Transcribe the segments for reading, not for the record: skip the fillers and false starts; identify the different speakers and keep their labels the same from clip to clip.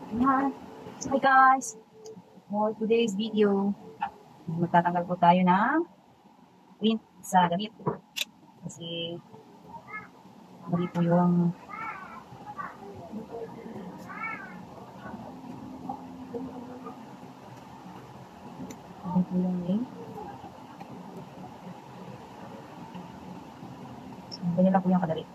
Speaker 1: Hi. Hi guys! For today's video, magtatanggal po tayo ng print sa damit. Kasi mali po yung name. So, ganyan lang po yung kadali.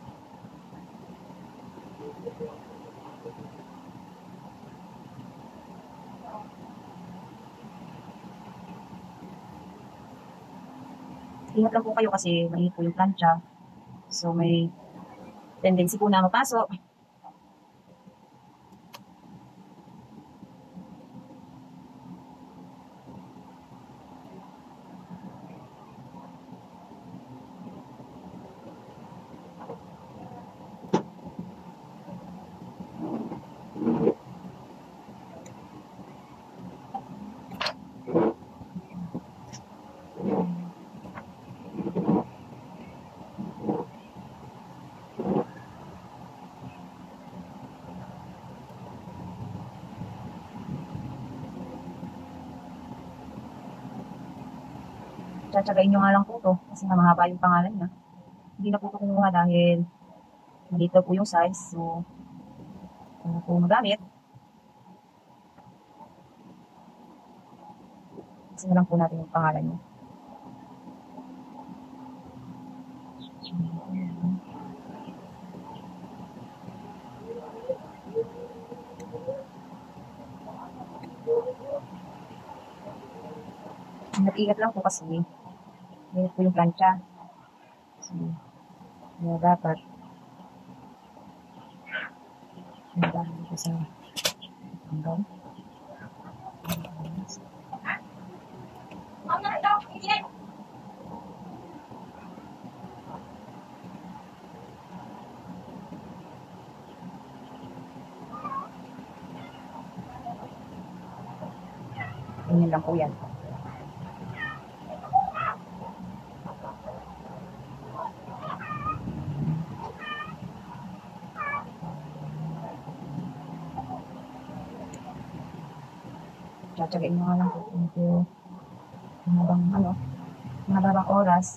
Speaker 1: Ingat lang po kayo kasi mainit po yung plancha. So may tendency po na mapasok. Tsatsagain nyo nga lang po to kasi mahaba yung pangalan niya. Hindi na po ito kinuha dahil dito po yung size. So, kung po magamit, kasi na lang po natin yung pangalan niya. Ingat-ingat lang po kasi ganyan po yung plancha. So, dapat dahil dito sa hanggang. Ganyan lang po yan. Tsatsagain nyo nga lang po medyo mahabang oras.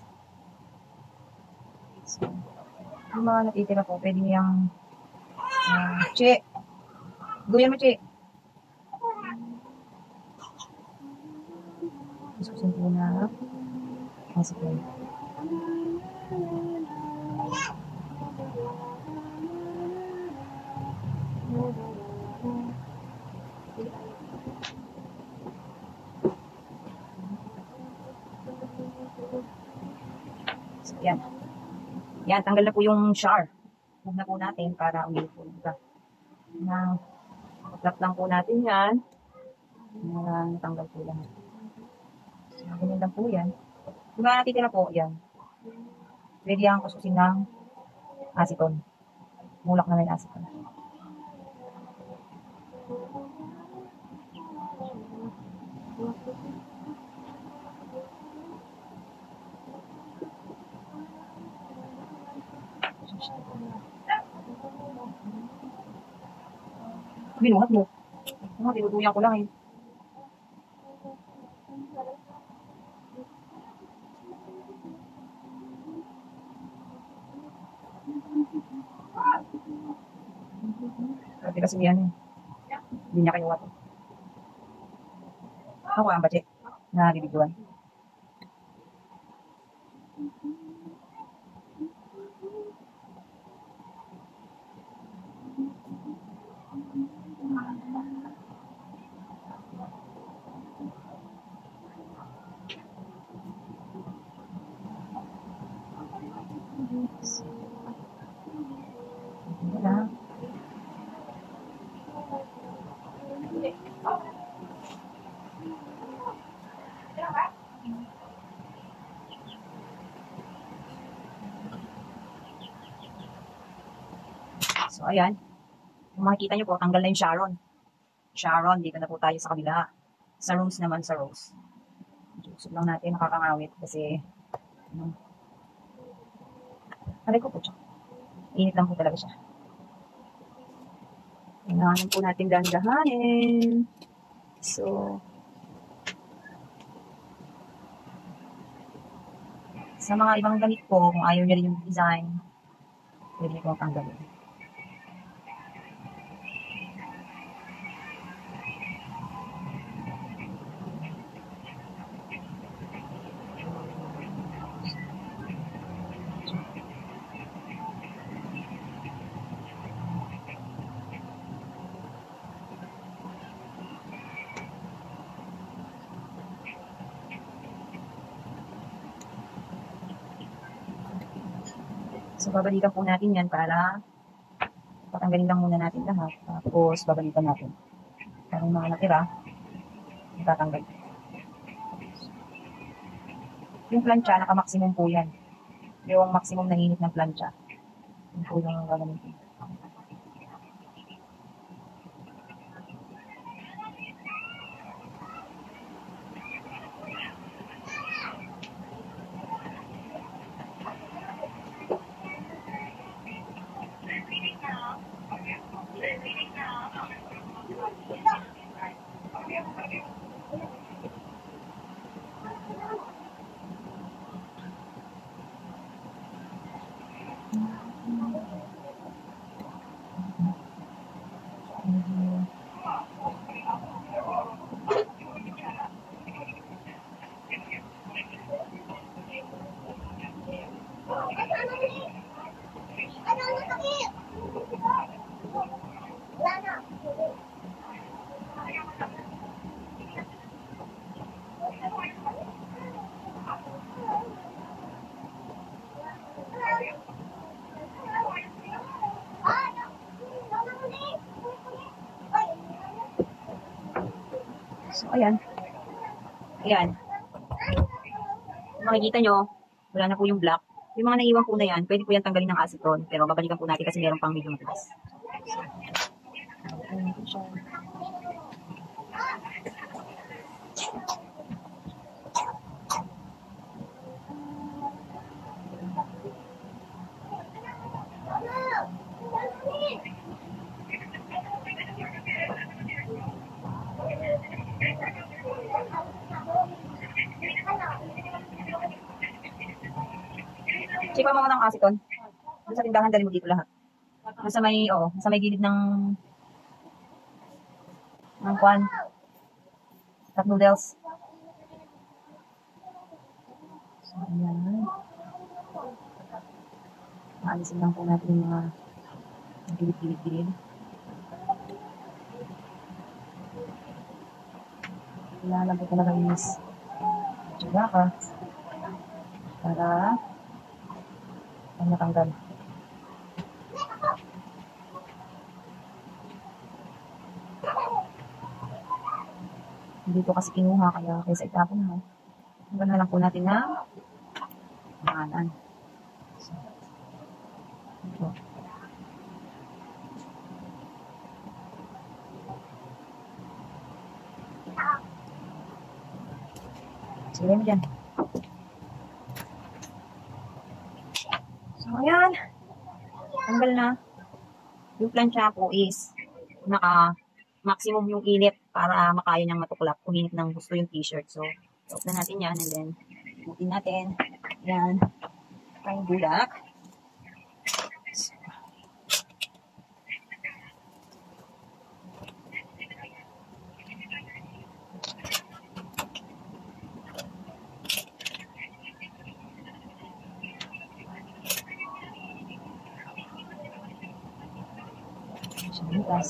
Speaker 1: So, yung mga natitira po, pwede niyang Che! Guyan mo, Che! Susun po na masipin. So, yan. Yan, tanggal na po yung char. Huwag na po natin para umili po. Diba? Paklap lang po natin yan. Natanggal po yan. So, ganyan lang po yan. Diba natitira po yan. Pwede yung kususin ng acetone. Mulak na may acetone. Binuhat mo. Tinutuyan ko lang eh. Sabi kasi yan eh. Hindi niya kinuha to. Ako ang bache na bibigyan. Wala. So, ayan. Kung makikita nyo po, tanggal na yung Sharon. Sharon, dito na po tayo sa kabila. Sa Rose naman, sa Rose. Usog lang natin, nakakangawit kasi aray ko po siya. Init lang po talaga siya. Kailangan po natin dahan-dahanin. So, sa mga ibang damit po, kung ayaw niya rin yung design, pwede po tanggalin. So, babalikan po natin yan para patanggalin lang muna natin lahat. Tapos, babalikan natin. Para yung mga natira, itatanggal. Yung plancha, naka-maximum po yan. Yung maximum na init ng plancha. Yun po yung gagamitin. So, ayan. Ayan. Makikita nyo, wala na po yung black. Yung mga naiwan po na yan, pwede po yan tanggalin ng acetone. Pero babalikan po natin kasi meron pang medyo matigas. Check mo ng acetone. Doon sa tindahan, dali mo dito lahat. Nasa may gilid ng kwan. Cup noodles. So, ayan. Maalisin lang po natin yung mga gilid-gilid. Ilalagay ko na lang yung tsuga ka. Para matanggal. Hindi ko kasi kinuha kaya kaysa itapon mo. Hanggang na lang po natin na maanan. So, ito. Sige mo dyan. So, ayan. Tanggal na. Yung plancha po is naka-maximum yung init para makaya niyang matuklap kung init ng gusto yung t-shirt. So, off na natin yan and then butin natin. Yan. Tayong bulak. Butas.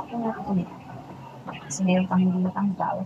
Speaker 1: Yung nakukulit. Kasi meron kang hindi natanggal.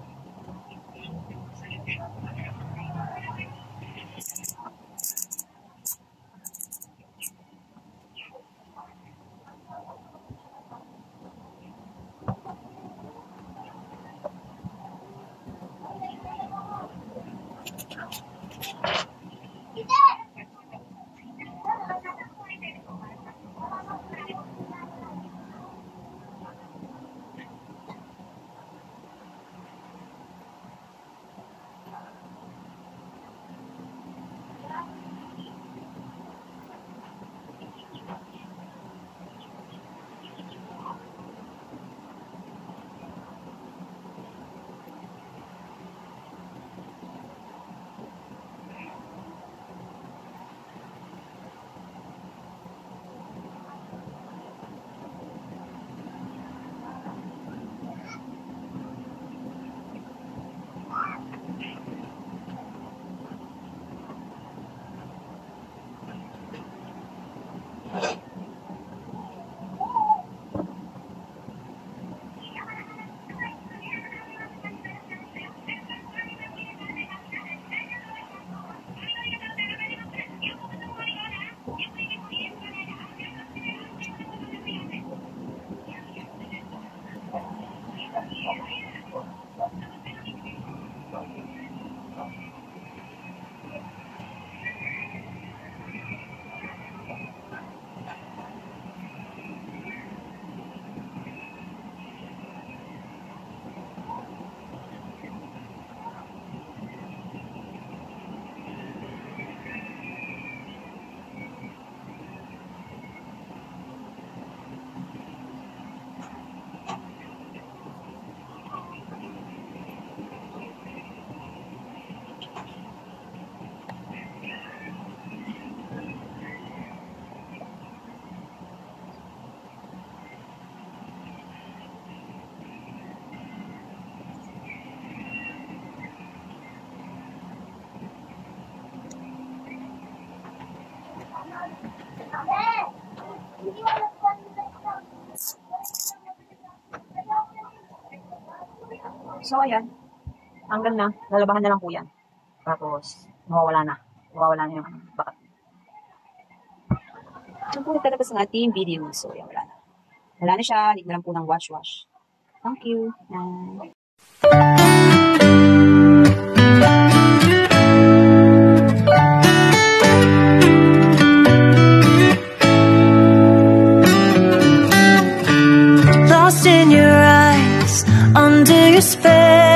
Speaker 1: So, ayan. Hanggang na. Lalabahan na lang po yan. Tapos, mawawala na. Mawawala na yung bakat. Ito po nagtatapos ng ating video. So, ayan, wala na. Wala na siya. Need na lang po ng wash. Thank you.
Speaker 2: Lost in your eyes, under your spell.